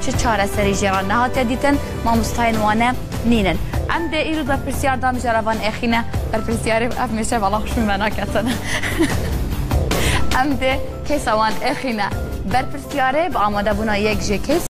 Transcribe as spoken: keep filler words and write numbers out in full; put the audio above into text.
چه چارەسەری ژێران نەهاتە دیتن مامۆستایان وانە نینن. ئەم دێ ئیرۆ بەرپرسیاردان ژێراوان ئەخینە بەرپرسیاری ئەف مێشە بەڵام خوشم بە ناکەتن. ئەم دێ کێسەوان ئەخینە بەرپرسیارێ بە ئامادەبوونا یەک ژێ کێس